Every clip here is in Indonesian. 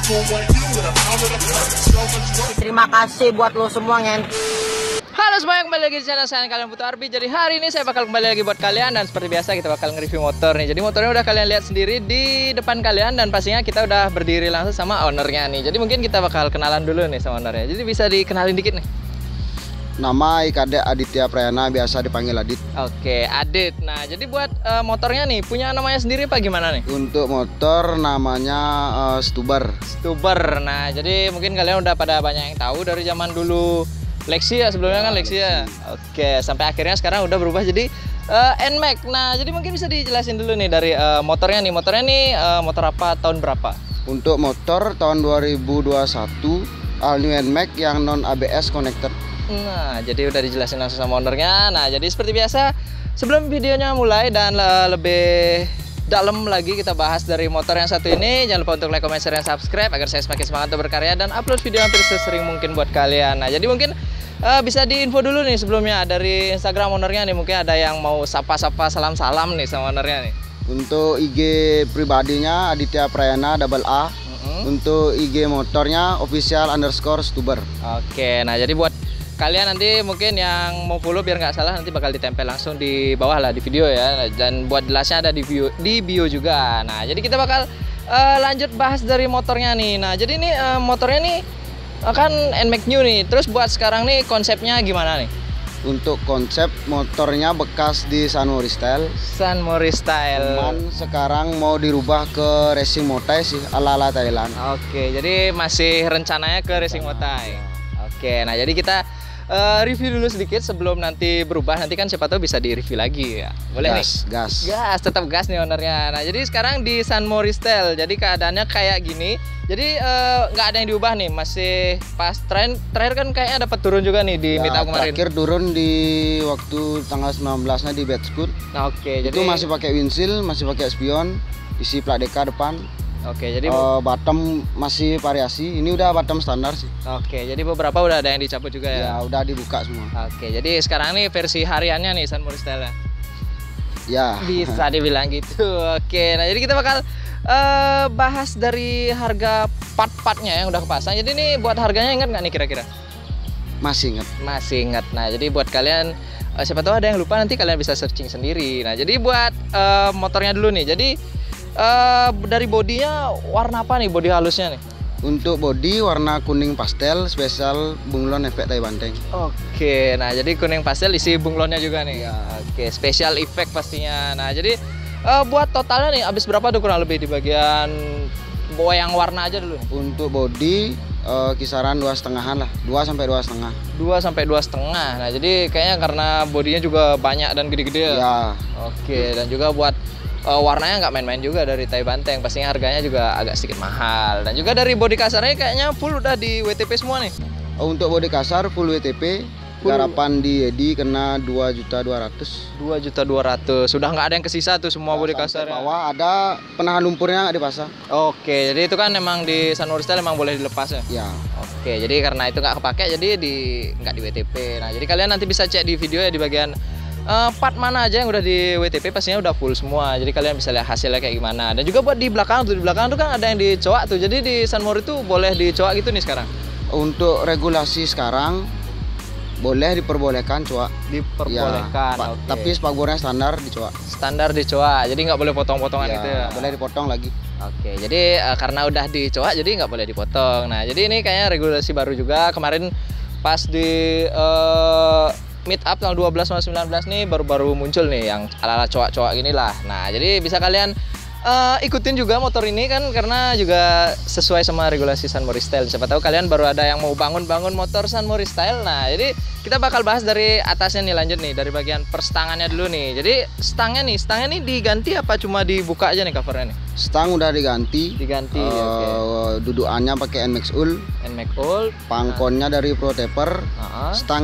Terima kasih buat lo semua Halo semuanya, kembali lagi di channel saya, kalian butuh Arbi. Jadi hari ini saya bakal kembali lagi buat kalian. Dan seperti biasa kita bakal nge-review motor nih. Jadi motornya udah kalian lihat sendiri di depan kalian. Dan pastinya kita udah berdiri langsung sama ownernya nih. Jadi mungkin kita bakal kenalan dulu nih sama ownernya. Jadi bisa dikenalin dikit nih. Nama IKD Aditya Prayana, biasa dipanggil Adit. Oke, Adit. Nah, jadi buat motornya nih, punya namanya sendiri apa gimana nih? Untuk motor namanya Stuber. Stuber. Nah, jadi mungkin kalian udah pada banyak yang tahu dari zaman dulu Lexia, sebelumnya kan Lexia. Oke, sampai akhirnya sekarang udah berubah jadi NMAX. Nah, jadi mungkin bisa dijelasin dulu nih dari motornya nih. Motornya nih motor apa, tahun berapa? Untuk motor tahun 2021 all new NMAX yang non ABS connected. Nah, jadi udah dijelasin langsung sama ownernya. Nah, jadi seperti biasa, sebelum videonya mulai dan lebih dalam lagi kita bahas dari motor yang satu ini, jangan lupa untuk like, comment, share, dan subscribe agar saya semakin semangat untuk berkarya dan upload video hampir sesering mungkin buat kalian. Nah, jadi mungkin bisa diinfo dulu nih sebelumnya dari Instagram ownernya nih, mungkin ada yang mau sapa-sapa, salam-salam nih sama ownernya nih. Untuk IG pribadinya Aditya Prayana double A. Untuk IG motornya official_Stuber. Oke, nah jadi buat kalian nanti mungkin yang mau follow biar nggak salah nanti bakal ditempel langsung di bawah lah di video ya, dan buat jelasnya ada di bio juga. Nah, jadi kita bakal lanjut bahas dari motornya nih. Nah, jadi ini motornya nih kan NMAX new nih. Terus buat sekarang nih konsepnya gimana nih? Untuk konsep motornya bekas di Sunmori Style. Sunmori Style. Cuman sekarang mau dirubah ke racing motai sih, ala-ala Thailand. Oke, jadi masih rencananya ke racing motai. Oke, nah jadi kita review dulu sedikit sebelum nanti berubah. Nanti kan siapa tahu bisa di-review lagi ya. Boleh gas, nih? Gas. Tetap gas nih ownernya. Nah, jadi sekarang di Sunmori Style. Jadi keadaannya kayak gini. Jadi nggak ada yang diubah nih. Masih pas terakhir kan kayaknya dapat turun juga nih di meetup kemarin. Terakhir turun di waktu tanggal 19-nya di Bedscoot. Nah, oke, jadi itu masih pakai windshield, masih pakai spion, isi plat DK depan. Oke, jadi bottom masih variasi. Ini udah bottom standar sih. Oke, jadi beberapa udah ada yang dicabut juga ya. Ya, udah dibuka semua. Oke, jadi sekarang nih versi hariannya nih Sunmori Style-nya. Ya. Bisa dibilang gitu. Oke, nah jadi kita bakal bahas dari harga part-partnya yang udah kepasang. Jadi ini buat harganya ingat nggak nih kira-kira? Masih ingat. Masih ingat. Nah, jadi buat kalian siapa tahu ada yang lupa, nanti kalian bisa searching sendiri. Nah, jadi buat motornya dulu nih. Jadi dari bodinya warna apa nih, bodi halusnya nih? Untuk bodi warna kuning pastel, spesial bunglon efek tai banteng. Oke, nah jadi kuning pastel isi bunglonnya juga nih. Ya. Oke, spesial effect pastinya. Nah, jadi buat totalnya nih habis berapa tuh kurang lebih di bagian yang warna aja dulu nih? Untuk Bodi kisaran 2,5-an lah, 2 sampai 2,5. 2 sampai 2,5. Nah, jadi kayaknya karena bodinya juga banyak dan gede-gede ya. Oke, dan juga buat warnanya nggak main-main juga dari tai banteng, pastinya harganya juga agak sedikit mahal. Dan juga dari bodi kasarnya kayaknya full udah di WTP semua nih. Untuk bodi kasar full WTP, garapan di Yedi kena 2.200.000. 2.200.000. Sudah nggak ada yang kesisa tuh semua bodi kasar. Bawah ada penahan lumpurnya nggak dipasang. Oke, jadi itu kan emang di Sunmori Style emang boleh dilepas ya? Ya. Oke, jadi karena itu nggak kepake jadi nggak di WTP. Nah, jadi kalian nanti bisa cek di video ya di bagian part mana aja yang udah di WTP, pastinya udah full semua. Jadi kalian bisa lihat hasilnya kayak gimana. Dan juga buat di belakang tuh kan ada yang dicoak tuh. Jadi di Sunmori tuh boleh dicoak gitu nih sekarang. Untuk regulasi sekarang boleh diperbolehkan coak. Diperbolehkan. Ya, okay. Tapi spagbornya standar dicoak. Standar dicoak. Jadi nggak boleh potong-potongan gitu ya. Boleh dipotong lagi. Oke, jadi karena udah dicoak jadi nggak boleh dipotong. Nah, jadi ini kayaknya regulasi baru juga. Kemarin pas di meet up tanggal 12 sama 19 nih baru muncul nih yang ala-ala coak-coak gini lah. Nah, jadi bisa kalian ikutin juga motor ini kan, karena juga sesuai sama regulasi Sunmori Style. Siapa tahu kalian baru ada yang mau bangun motor Sunmori Style. Nah, jadi kita bakal bahas dari atasnya nih, lanjut nih dari bagian perstangannya dulu nih. Jadi stangnya nih diganti apa cuma dibuka aja nih covernya nih? Stang udah diganti. Okay. Dudukannya pakai NMAX Ul. Pangkonnya dari Pro Taper. Stang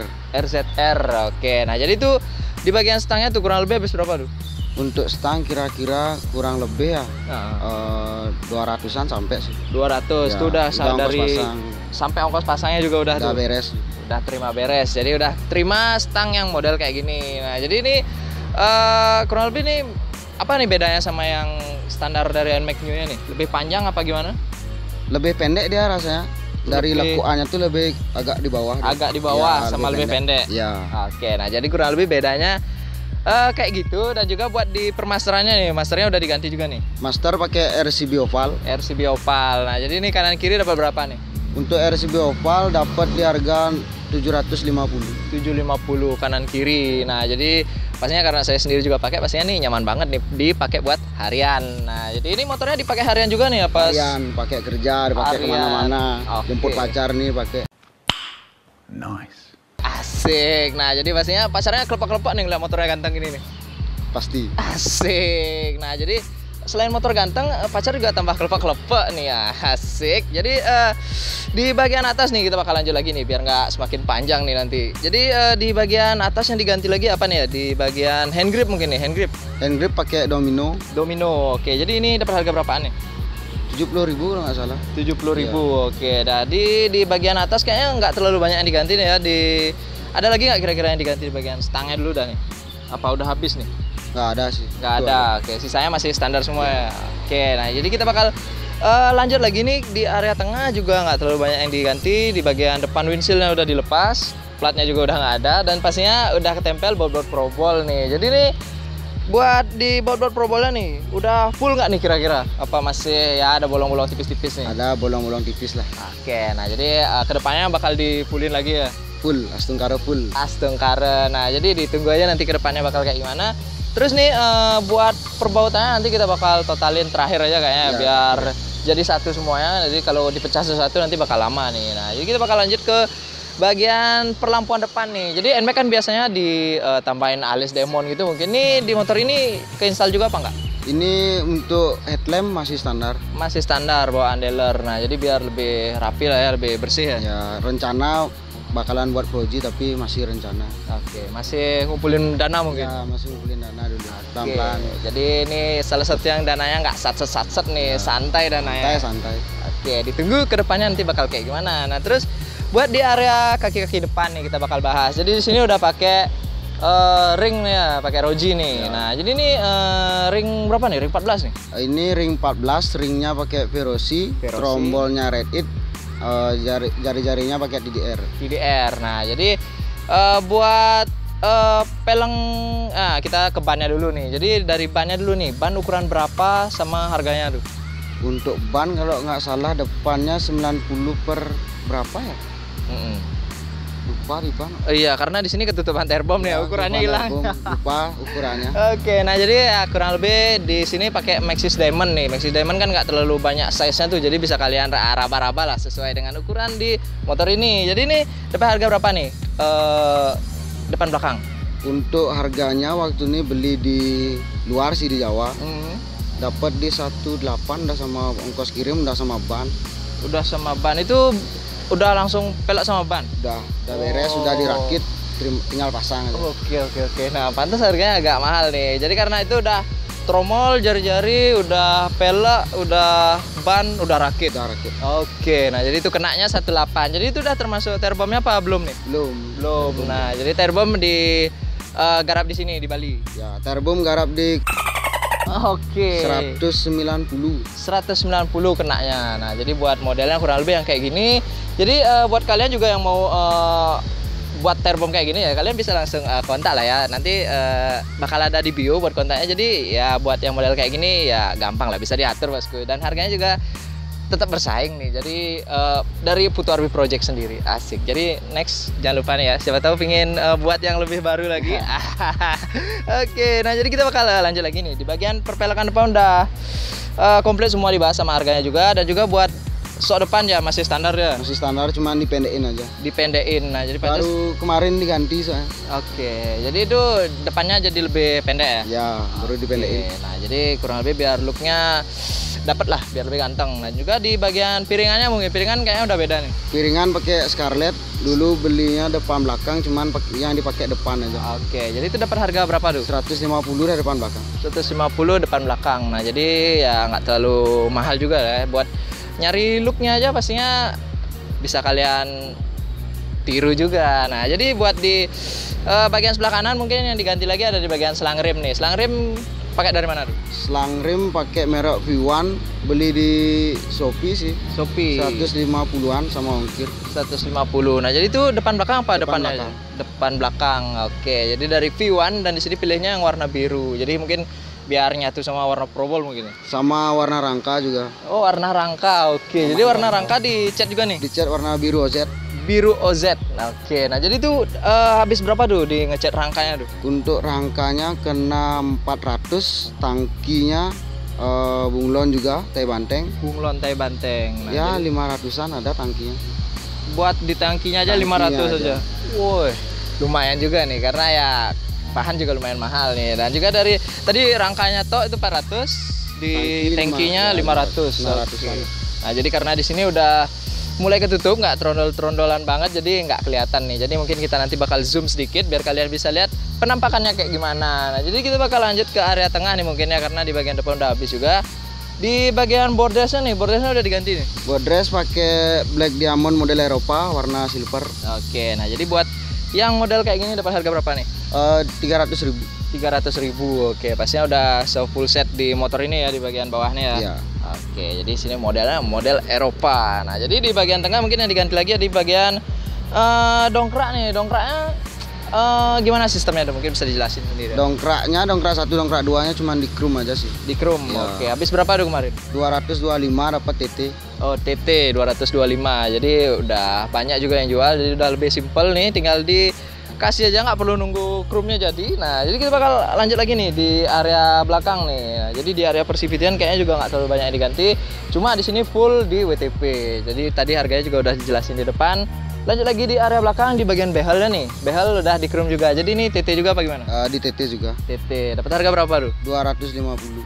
RZR. Oke. Nah, jadi tuh di bagian stangnya tuh kurang lebih habis berapa tuh? Untuk stang kira-kira kurang lebih ya 200-an sampai sih. 200 itu udah dari sampai ongkos pasangnya juga udah tuh beres. Udah terima beres. Jadi udah terima stang yang model kayak gini. Nah, jadi ini kurang lebih nih apa nih bedanya sama yang standar dari NMAX New-nya nih? Lebih panjang apa gimana? Lebih pendek dia rasanya. Dari lekuannya tuh lebih agak di bawah. Agak di bawah ya, sama lebih pendek. Ya. Oke, nah jadi kurang lebih bedanya kayak gitu. Dan juga buat di permasterannya nih, masternya udah diganti juga nih. Master pakai RCB oval. RCB oval. Nah jadi ini kanan kiri dapat berapa nih? Untuk RCB oval dapat di harga 750 kanan kiri. Nah jadi pastinya karena saya sendiri juga pakai, pastinya nih nyaman banget nih dipakai buat harian. Nah jadi ini motornya dipakai harian juga nih apa? Harian, pakai kerja, dipakai kemana-mana. Jemput pacar nih pakai. Nice. Asik. Nah jadi pastinya pacarnya kelepak-kelepak nih ngeliat motornya ganteng ini nih. Pasti. Asik. Nah jadi selain motor ganteng, pacar juga tambah kelepak-kelepak nih ya. Asik. Jadi di bagian atas nih kita bakal lanjut lagi nih biar nggak semakin panjang nih nanti. Jadi di bagian atas yang diganti lagi apa nih ya? Di bagian hand grip mungkin nih, hand grip. Hand grip pakai Domino. Domino. Oke, jadi ini dapat harga berapaan nih? 70.000 kalau nggak salah. 70.000. Ya. Oke, jadi di bagian atas kayaknya nggak terlalu banyak yang diganti nih ya. Ada lagi nggak kira-kira yang diganti di bagian stangnya dulu dah nih? Apa udah habis nih? Nggak ada sih. Nggak ada. Oke, sisanya masih standar semua ya. Oke, nah jadi kita bakal lanjut lagi nih di area tengah juga nggak terlalu banyak yang diganti. Di bagian depan windshieldnya udah dilepas, platnya juga udah nggak ada, dan pastinya udah ketempel baut-baut probol nih. Jadi nih buat di baut-baut probolnya nih udah full nggak nih kira-kira? Apa masih ya ada bolong-bolong tipis-tipis nih? Ada bolong-bolong tipis lah. Oke, nah jadi kedepannya bakal difullin lagi ya? Full, Astungkara full. Astungkara. Nah jadi ditunggu aja nanti kedepannya bakal kayak gimana. Terus nih buat perbautannya nanti kita bakal totalin terakhir aja kayaknya ya, biar jadi satu semuanya. Jadi kalau dipecah satu nanti bakal lama nih. Nah jadi kita bakal lanjut ke bagian perlampuan depan nih. Jadi NMAX kan biasanya ditambahin alis demon gitu. Mungkin nih di motor ini keinstall juga apa enggak? Ini untuk headlamp masih standar. Masih standar bawaan dealer. Nah jadi biar lebih rapi lah ya, lebih bersih ya. Ya rencana bakalan buat proji tapi masih rencana. Oke, masih ngumpulin dana mungkin? Ya, masih ngumpulin dana dulu, pelan-pelan. Jadi ini salah satu yang dananya nggak satset nih, santai dananya. Santai. Oke, ditunggu ke depannya nanti bakal kayak gimana. Nah, terus buat di area kaki-kaki depan nih kita bakal bahas. Jadi di sini udah pakai ring nih ya, pakai Roji nih. Ya. Nah, jadi ini ring berapa nih? Ring 14 nih? Ini ring 14, ringnya pakai Verosi. Trombolnya Red It. Jari-jarinya pakai DDR. Nah jadi buat peleng, kita ke bannya dulu nih. Jadi dari bannya dulu nih, ban ukuran berapa sama harganya tuh? Untuk ban kalau nggak salah depannya 90 per berapa ya? Lupa di ban. Iya, karena di sini ketutupan terbom nih, ukurannya hilang. Lupa ukurannya. Oke, nah jadi ya kurang lebih di sini pakai Maxxis Diamond nih. Maxxis Diamond kan nggak terlalu banyak size-nya tuh, jadi bisa kalian raba-raba lah sesuai dengan ukuran di motor ini. Jadi ini dapat harga berapa nih? Depan belakang. Untuk harganya waktu ini beli di luar sih di Jawa. Dapat di 18 udah sama ongkos kirim, udah sama ban. Udah sama ban itu udah langsung pelek sama ban? Udah beres, sudah dirakit, tinggal pasang aja. Oke. Nah, pantas harganya agak mahal nih. Jadi karena itu udah tromol, jari-jari, udah pelek, udah ban, udah rakit. Oke, nah jadi itu kenanya 18. Jadi itu udah termasuk terbomnya apa belum nih? Belum. Nah, jadi terbom di garap di sini di Bali. Ya, terbom garap di Oke. 190 kenanya. Nah, jadi buat modelnya kurang lebih yang kayak gini. Jadi buat kalian juga yang mau buat terbom kayak gini ya, kalian bisa langsung kontak lah ya. Nanti bakal ada di bio buat kontaknya. Jadi ya buat yang model kayak gini ya gampang lah, bisa diatur bosku. Dan harganya juga tetap bersaing nih. Jadi dari Putu Arbi Project sendiri asik. Jadi next jangan lupa nih ya, siapa tahu pingin buat yang lebih baru lagi. Oke, nah jadi kita bakal lanjut lagi nih di bagian perpelekan depan udah komplit semua dibahas sama harganya juga, dan juga buat sok depan ya masih standar ya. Masih standar, cuma dipendekin aja. Nah jadi baru kemarin diganti soalnya. Oke, jadi itu depannya jadi lebih pendek ya? Ya, baru dipendekin. Nah jadi kurang lebih biar looknya dapat lah, biar lebih ganteng. Nah juga di bagian piringannya mungkin, piringan kayaknya udah beda nih. Piringan pakai Scarlett, dulu belinya depan belakang, cuman yang dipakai depan aja. Oke, jadi itu dapat harga berapa tuh? 150 dari depan belakang. 150 depan belakang. Nah jadi ya nggak terlalu mahal juga ya. Buat nyari looknya aja pastinya bisa kalian tiru juga. Nah jadi buat di bagian sebelah kanan mungkin yang diganti lagi ada di bagian selang rem nih. Selang rem pakai dari mana tuh? Selang rim pakai merek V1, beli di Shopee sih. Shopee. 150-an sama ongkir. 150. Nah, jadi itu depan belakang apa? Depannya? Belakang. Depan belakang. Oke. Jadi dari V1 dan di sini pilihnya yang warna biru. Jadi mungkin biar nyatu sama warna Probol mungkin. Sama warna rangka juga. Oh, warna rangka. Oke. Jadi warna rangka dicat juga nih. Dicat warna biru OZ. Biru OZ. Oke. Nah, jadi itu habis berapa tuh di ngecat rangkanya tuh? Untuk rangkanya kena 400, tangkinya bunglon juga, tai banteng. Bunglon tai banteng. Nah, Ya, jadi 500-an ada tangkinya. buat di tangkinya aja Tangkinya 500 aja. aja. Woi, lumayan juga nih karena ya bahan juga lumayan mahal nih. Dan juga dari tadi rangkanya tok itu 400, di tangkinya 500. 500-an. Oke. Nah, jadi karena di sini udah mulai ketutup, nggak trondol-trondolan banget, jadi nggak kelihatan nih. Jadi mungkin kita nanti bakal zoom sedikit biar kalian bisa lihat penampakannya kayak gimana. Nah, jadi kita bakal lanjut ke area tengah nih mungkin ya, karena di bagian depan udah habis juga. Di bagian bordesnya nih, bordesnya udah diganti nih. Bordres pakai black diamond model Eropa warna silver. Oke, nah jadi buat yang model kayak gini dapat harga berapa nih? 300.000. 300.000. Oke, pastinya udah full set di motor ini ya di bagian bawahnya ya. Iya. Oke, jadi sini modelnya model Eropa. Nah, jadi di bagian tengah mungkin yang diganti lagi ya di bagian dongkrak nih. Dongkraknya gimana sistemnya tuh? Mungkin bisa dijelasin sendiri. Dongkraknya, dongkrak 1, dongkrak 2-nya cuma di chrome aja sih. Di chrome. Ya. Oke, habis berapa tuh kemarin? 225 dapat TT. Oh, TT 225. Jadi udah banyak juga yang jual. Jadi udah lebih simpel nih, tinggal dikasih aja, nggak perlu nunggu chrome-nya jadi. Nah, jadi kita bakal lanjut lagi nih di area belakang nih. Nah, jadi di area Persivitian kayaknya juga nggak terlalu banyak yang diganti. Cuma di sini full di WTP. Jadi tadi harganya juga udah dijelasin di depan. Lanjut lagi di area belakang di bagian behelnya nih. Behel udah di chrome juga. Jadi ini TT juga apa gimana? Di TT juga. TT. Dapat harga berapa tuh? 250.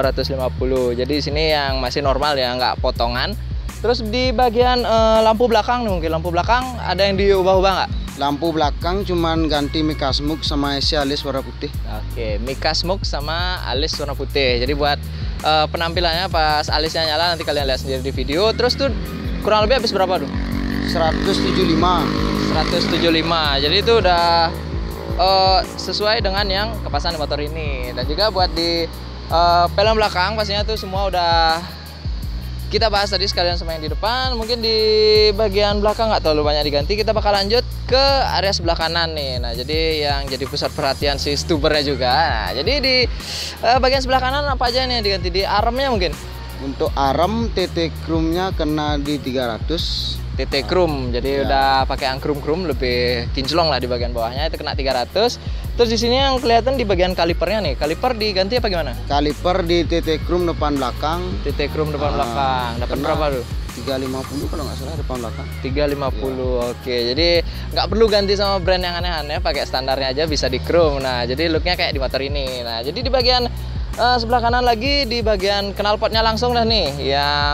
250. Jadi di sini yang masih normal ya, nggak potongan. Terus di bagian lampu belakang nih, mungkin lampu belakang ada yang diubah-ubah nggak? Lampu belakang cuman ganti Mika Smoke sama isi alis warna putih. Oke, Mika Smoke sama alis warna putih. Jadi buat penampilannya pas alisnya nyala nanti kalian lihat sendiri di video. Terus tuh kurang lebih habis berapa tuh? 175. 175. Jadi itu udah sesuai dengan yang kepasan di motor ini. Dan juga buat di pelem belakang pastinya tuh semua udah kita bahas tadi sekalian sama yang di depan. Mungkin di bagian belakang nggak terlalu banyak diganti. Kita bakal lanjut ke area sebelah kanan nih. Nah, jadi yang jadi pusat perhatian si stubernya juga. Nah, jadi di bagian sebelah kanan apa aja nih yang diganti? Di armnya mungkin? Untuk arm TT chrome-nya kena di 300. TT chrome, jadi udah pakai yang chrome lebih kinclong lah di bagian bawahnya, itu kena 300. Terus di sini yang kelihatan di bagian kalipernya nih, kaliper diganti apa gimana? Kaliper di TT chrome depan belakang. TT chrome depan belakang, dapat berapa tuh? 350 kalau nggak salah depan belakang. 350, oke. Jadi nggak perlu ganti sama brand yang aneh-aneh, pakai standarnya aja bisa di chrome. Nah, jadi looknya kayak di motor ini. Nah, jadi di bagian sebelah kanan lagi di bagian knalpotnya langsung dah nih, yang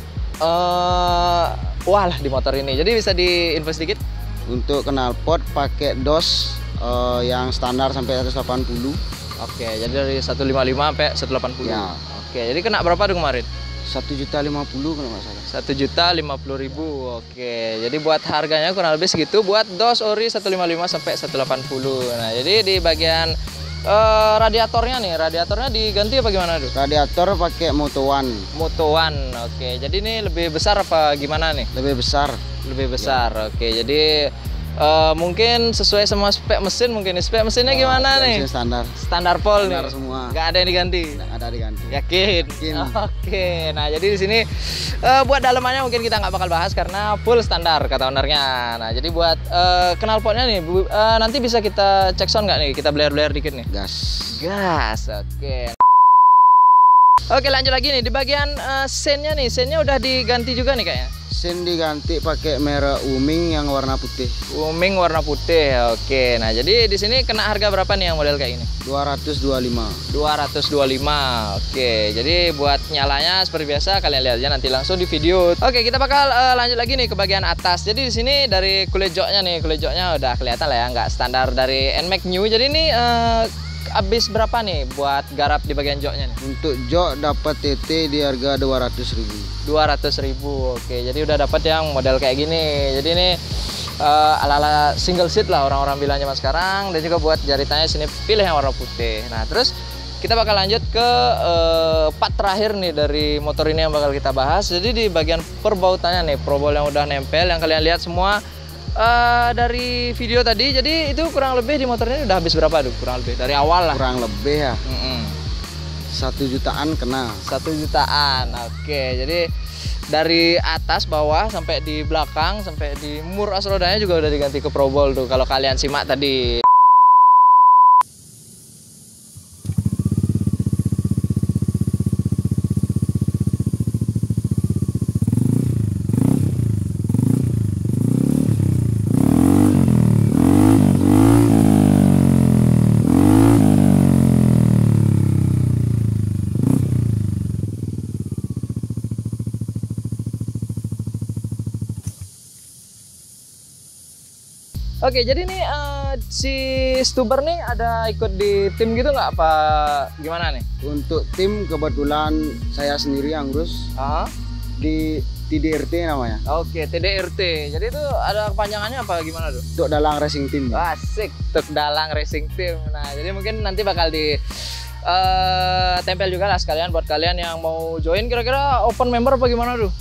wah lah di motor ini. Jadi bisa diinfo sedikit? Untuk knalpot pakai DOS yang standar sampai 180. Oke, jadi dari 155 sampai 180. Ya. Oke, jadi kena berapa tuh kemarin? 1.050 kalau nggak salah. 1.050.000. Oke, jadi buat harganya kurang lebih segitu buat DOS ori 155 sampai 180. Nah, jadi di bagian radiatornya nih, radiatornya diganti apa gimana tuh? Radiator pakai Moto One. Moto One. Oke, jadi ini lebih besar apa gimana nih? Lebih besar. Lebih besar. Oke, jadi mungkin sesuai sama spek mesin mungkin. Spek mesinnya gimana nih? Mesin standar. Standar pol nih. Standar semua. Nggak ada yang diganti. Nggak ada diganti. Yakin? Yakin. Oke. Nah, jadi di sini buat dalamannya mungkin kita nggak bakal bahas karena full standar kata ownernya. Nah, jadi buat knalpotnya nih, nanti bisa kita cek sound nggak nih? Kita blare-blare dikit nih. Gas. Gas. Oke. Oke, lanjut lagi nih di bagian sennya nih. Sennya udah diganti juga nih kayaknya. Sen diganti pakai merek Uming yang warna putih. Uming warna putih. Oke. Nah, jadi di sini kena harga berapa nih yang model kayak ini? 225. 225. Oke. Jadi buat nyalanya seperti biasa kalian lihat aja nanti langsung di video. Oke, kita bakal lanjut lagi nih ke bagian atas. Jadi di sini dari kulit joknya nih, kulit joknya udah kelihatan lah ya, nggak standar dari NMAX New. Jadi ini habis berapa nih buat garap di bagian joknya nih? Untuk jok dapat TT di harga 200.000. 200.000. Oke, jadi udah dapat yang model kayak gini. Jadi ini ala-ala single seat lah orang-orang bilang zaman sekarang. Dan juga buat jaritannya sini pilih yang warna putih. Nah, terus kita bakal lanjut ke part terakhir nih dari motor ini yang bakal kita bahas. Jadi di bagian perbautannya nih, probol yang udah nempel, yang kalian lihat semua dari video tadi. Jadi itu kurang lebih di motor ini udah habis berapa tuh? Kurang lebih dari awal lah. Kurang lebih ya. 1 jutaan kena. 1 jutaan. Oke, jadi dari atas bawah sampai di belakang sampai di mur as rodanya juga udah diganti ke probol tuh kalau kalian simak tadi. Oke, jadi nih si Stuber nih ada ikut di tim gitu nggak apa gimana nih? Untuk tim kebetulan saya sendiri yang ngurus di TDRT namanya. Oke, TDRT. Jadi itu ada kepanjangannya apa gimana tuh? Untuk Dalang Racing Team. Asik, untuk Dalang Racing Team. Nah, jadi mungkin nanti bakal di tempel juga lah sekalian buat kalian yang mau join. Kira-kira open member apa gimana tuh?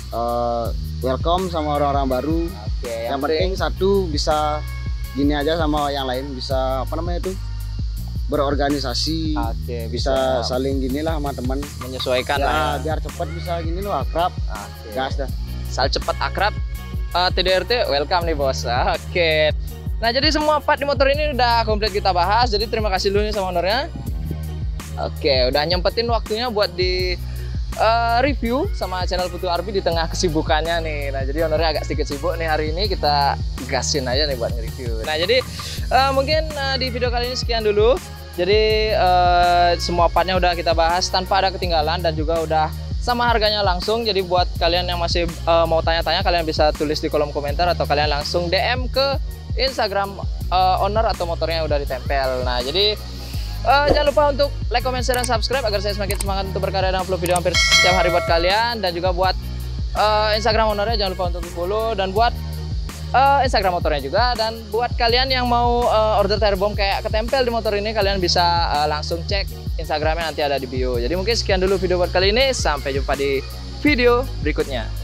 Welcome sama orang-orang baru. Oke, yang penting satu bisa gini aja sama yang lain, bisa apa namanya itu berorganisasi. Oke, bisa saling gini lah sama teman, menyesuaikan ya, lah ya. Biar cepat bisa gini loh, akrab. Gas dah. Asal cepat akrab. TDRT welcome nih bos. Oke. Nah, jadi semua part di motor ini udah komplit kita bahas. Jadi terima kasih dulu nih sama ownernya. Oke, udah nyempetin waktunya buat di review sama channel Putu RB di tengah kesibukannya nih. Nah, jadi ownernya agak sedikit sibuk nih hari ini, kita gasin aja nih buat nge-review. Nah, jadi mungkin di video kali ini sekian dulu. Jadi semua partnya udah kita bahas tanpa ada ketinggalan dan juga udah sama harganya langsung. Jadi buat kalian yang masih mau tanya-tanya, kalian bisa tulis di kolom komentar atau kalian langsung DM ke Instagram owner atau motornya yang udah ditempel. Nah, jadi jangan lupa untuk like, comment, share, dan subscribe agar saya semakin semangat untuk berkarya dan upload video hampir setiap hari buat kalian. Dan juga buat Instagram ownernya jangan lupa untuk di follow, dan buat Instagram motornya juga. Dan buat kalian yang mau order tire bomb kayak ketempel di motor ini, kalian bisa langsung cek Instagramnya, nanti ada di bio. Jadi mungkin sekian dulu video buat kali ini, sampai jumpa di video berikutnya.